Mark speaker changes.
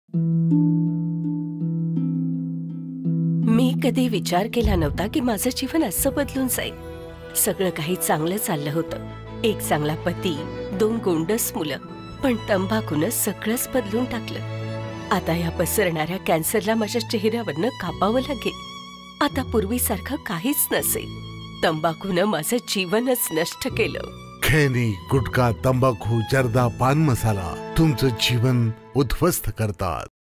Speaker 1: मी कधी विचार केला नव्हता की माझं जीवन असं बदलून जाईल। सगळं काही चांगलं चाललं होतं, एक चांगला पती, 2 गोंडस मुलं, पण तंबाखूनं सगळंच बदलून टाकलं। आता या पसरणाऱ्या कॅन्सरला माझ्या चेहऱ्यावरनं कापावं लागेल। आता पूर्वीसारखं काहीच नसेल। तंबाखूनं माझं जीवनच नष्ट केलं।
Speaker 2: खैनी, गुटखा, तंबाखू, जर्दा, पान मसाला तुमचं जीवन उद्ध्वस्त करतात।